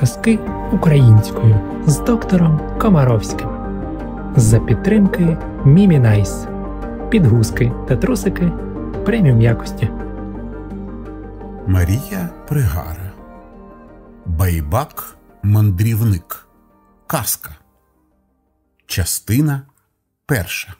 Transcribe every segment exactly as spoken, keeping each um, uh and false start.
казки українською з доктором Комаровським. За підтримки Мімі Найс. Підгузки та трусики преміум якості. Марія Пригара. Байбак-мандрівник. Казка. Частина перша.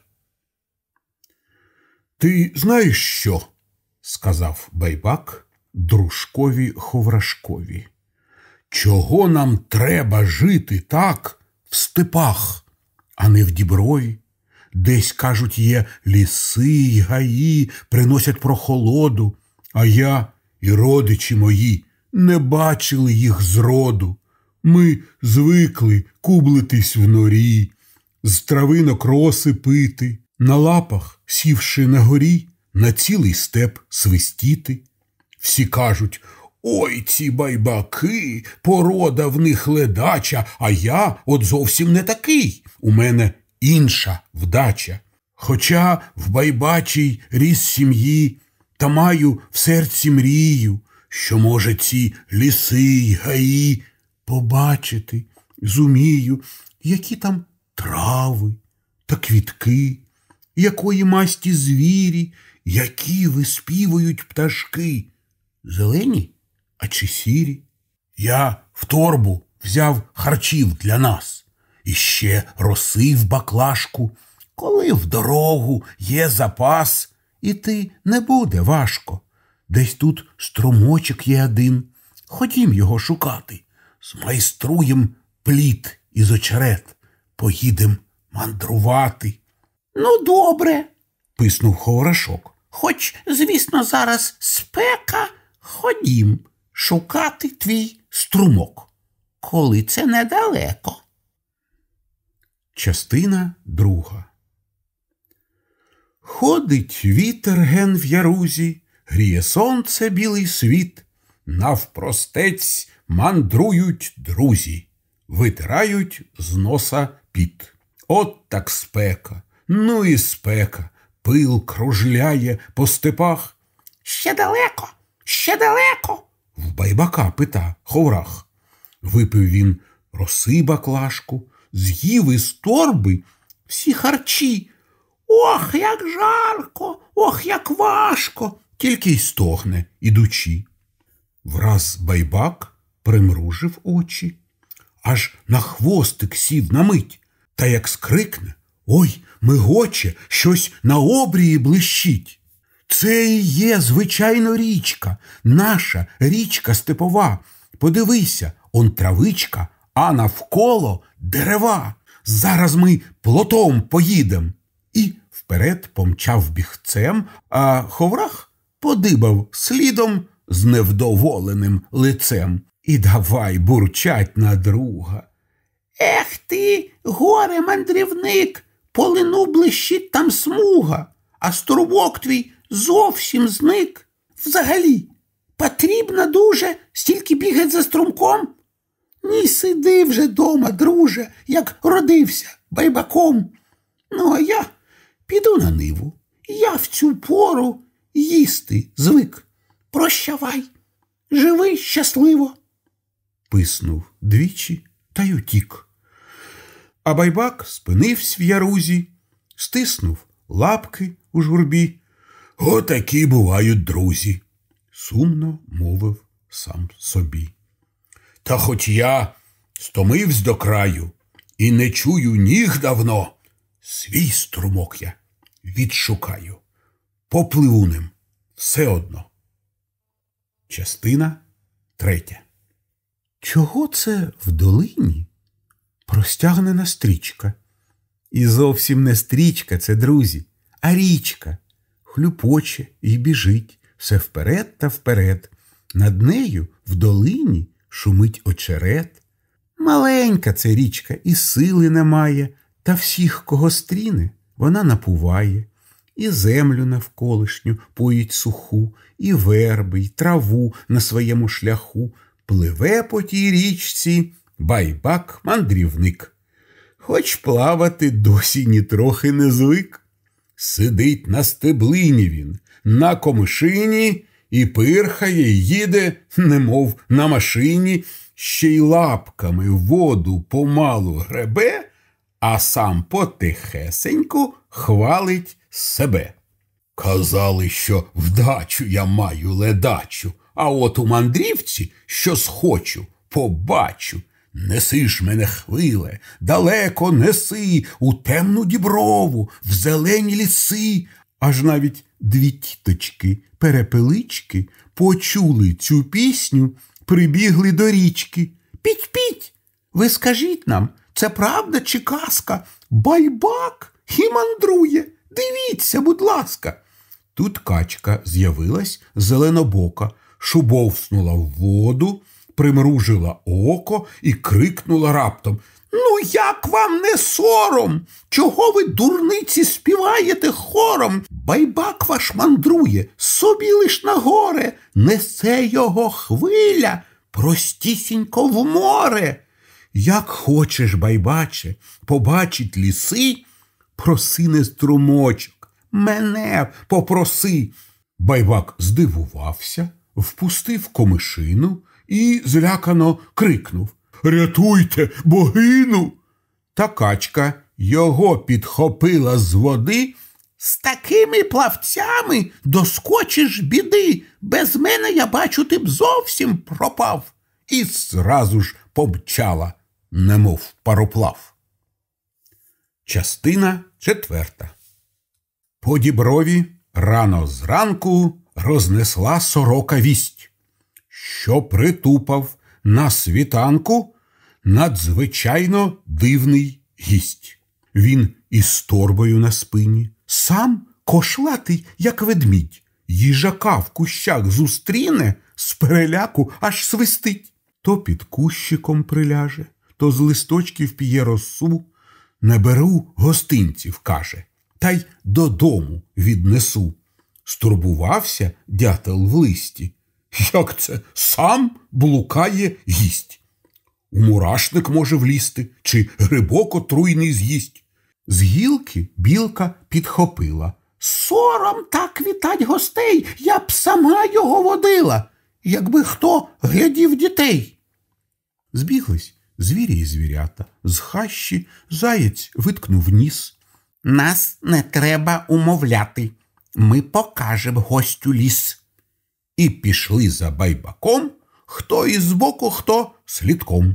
«Ти знаєш що?» – сказав Байбак дружкові Ховрашкові. «Чого нам треба жити так в степах, а не в діброві? Десь, кажуть, є ліси й гаї, приносять прохолоду, а я і родичі мої не бачили їх зроду. Ми звикли кублитись в норі, з травинок роси пити, на лапах, сівши на горі, на цілий степ свистіти. Всі кажуть: ой, ці байбаки, порода в них ледача, а я от зовсім не такий, у мене інша вдача. Хоча в байбачій ріс сім'ї, та маю в серці мрію, що, може, ці ліси й гаї побачити зумію, які там трави та квітки, якої масті звірі, які виспівують пташки, зелені, а чи сірі. Я в торбу взяв харчів для нас, і ще роси в баклажку, коли в дорогу є запас, іти не буде важко. Десь тут струмочок є один, ходім його шукати, змайструєм плід із очерет, поїдем мандрувати». «Ну, добре», – писнув Ховрашок. «Хоч, звісно, зараз спека, ходім шукати твій струмок, коли це недалеко». Частина друга. Ходить вітер ген в ярузі, гріє сонце білий світ, навпростець мандрують друзі, витирають з носа піт. От так спека, ну і спека, пил кружляє по степах. «Ще далеко, ще далеко?» – в Байбака пита Ховрах. Випив він роси баклажку, з'їв із торби всі харчі. «Ох, як жарко, ох, як важко!» Тільки й стогне, ідучи. Враз Байбак примружив очі, аж на хвостик сів на мить, та як скрикне: «Ой, мигоче, щось на обрії блищить!» Це і є, звичайно, річка, наша річка степова. Подивися, он травичка, а навколо дерева. Зараз ми плотом поїдем. І вперед помчав бігцем, а Ховрах подибав слідом з невдоволеним лицем. І давай бурчать на друга: «Ех ти, горе-мандрівник, по лину блищить там смуга, а струмок твій зовсім зник. Взагалі, потрібно дуже стільки бігать за струмком? Ні, сиди вже дома, друже, як родився байбаком. Ну, а я піду на ниву, я в цю пору їсти звик. Прощавай, живи щасливо». Писнув двічі та й утік. А Байбак спинився в ярузі, стиснув лапки у журбі. «Отакі бувають друзі», – сумно мовив сам собі. «Та хоч я стомивсь до краю і не чую ніг давно, свій струмок я відшукаю, попливу ним все одно». Частина третя. Чого це в долині простягнена стрічка? І зовсім не стрічка це, друзі, а річка. Хлюпоче і біжить все вперед та вперед. Над нею в долині шумить очерет. Маленька це річка, і сили немає, та всіх, кого стріне, вона напуває. І землю навколишню поїть суху, і верби, й траву на своєму шляху. Пливе по тій річці байбак-мандрівник. Хоч плавати досі нітрохи не звик. Сидить на стеблині він, на комишині, і пирхає, і їде, немов на машині, ще й лапками воду помалу гребе, а сам потихесеньку хвалить себе. Казали, що вдачу я маю ледачу, а от у мандрівці, що схочу, побачу. Неси ж мене, хвиле, далеко неси, у темну діброву, в зелені ліси. Аж навіть дві тіточки, перепелички, почули цю пісню, прибігли до річки. Піть-піть, ви скажіть нам, це правда чи казка? Байбак і мандрує, дивіться, будь ласка. Тут качка з'явилась зеленобока, шубовснула в воду, примружила око і крикнула раптом: «Ну, як вам не сором? Чого ви, дурниці, співаєте хором? Байбак ваш мандрує, собі лиш на горе, несе його хвиля простісінько в море. Як хочеш, байбаче, побачить ліси, проси не струмочок, мене попроси». Байбак здивувався, впустив комишину і злякано крикнув: «Рятуйте, богину!» Та качка його підхопила з води. «З такими плавцями доскочиш біди, без мене, я бачу, ти б зовсім пропав». І зразу ж помчала, немов пароплав. Частина четверта. По діброві рано зранку рознесла сорока вість, що притупав на світанку надзвичайно дивний гість. Він із торбою на спині, сам кошлатий, як ведмідь, їжака в кущах зустріне, з переляку аж свистить. То під кущиком приляже, то з листочків п'є росу. «Не беру гостинців», каже, «та й додому віднесу». Стурбувався дятел в листі. Як це сам блукає гість? У мурашник може влізти, чи грибок отруйний з'їсть. З гілки білка підхопила. «Сором так вітать гостей, я б сама його водила, якби хто глядів дітей». Збіглись звірі і звірята, з хащі заєць виткнув ніс. «Нас не треба умовляти, ми покажем гостю ліс». І пішли за байбаком, хто із боку, хто слідком.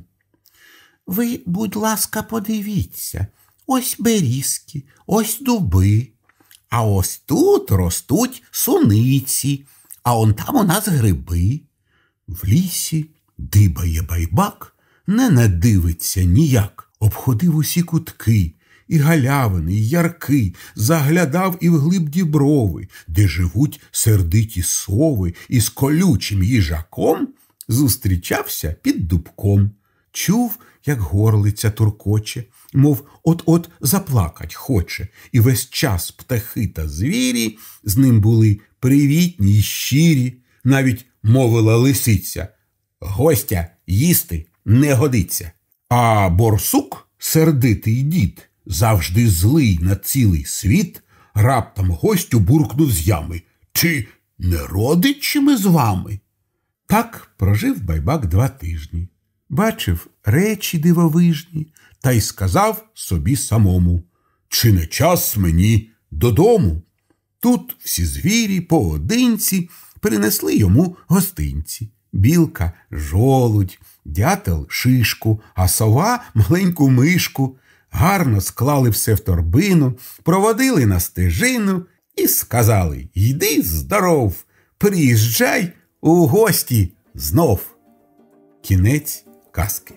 «Ви, будь ласка, подивіться, ось берізки, ось дуби, а ось тут ростуть суниці, а он там у нас гриби». В лісі дибає байбак, не надивиться ніяк, обходив усі кутки, і галявини, і ярки, заглядав і вглиб діброви, де живуть сердиті сови, і з колючим їжаком зустрічався під дубком. Чув, як горлиця туркоче, мов от-от заплакать хоче, і весь час птахи та звірі з ним були привітні й щирі. Навіть мовила лисиця: «Гостя їсти не годиться». А борсук, сердитий дід, завжди злий на цілий світ, раптом гостю буркнув з ями: «Чи не родичі ми з вами?» Так прожив байбак два тижні. Бачив речі дивовижні, та й сказав собі самому: «Чи не час мені додому?» Тут всі звірі поодинці принесли йому гостинці. Білка – жолудь, дятел – шишку, а сова – маленьку мишку. Гарно склали все в торбину, проводили на стежину і сказали: «Йди здоров, приїжджай у гості знов». Кінець казки.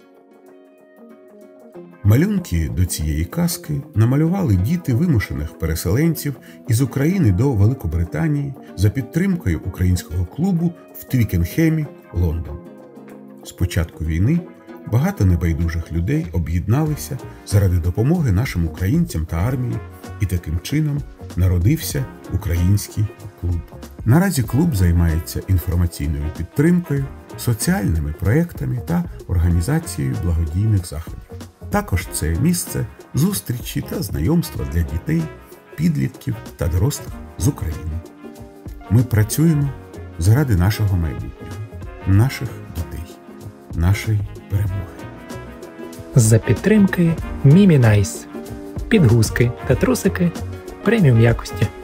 Малюнки до цієї казки намалювали діти вимушених переселенців із України до Великобританії за підтримкою українського клубу в Твікенхемі, Лондон. З початку війни багато небайдужих людей об'єдналися заради допомоги нашим українцям та армії, і таким чином народився український клуб. Наразі клуб займається інформаційною підтримкою, соціальними проєктами та організацією благодійних заходів. Також це місце зустрічі та знайомства для дітей, підлітків та дорослих з України. Ми працюємо заради нашого майбутнього, наших дітей, нашої перемоги. За підтримки Мімі Найс. Підгузки та трусики преміум якості.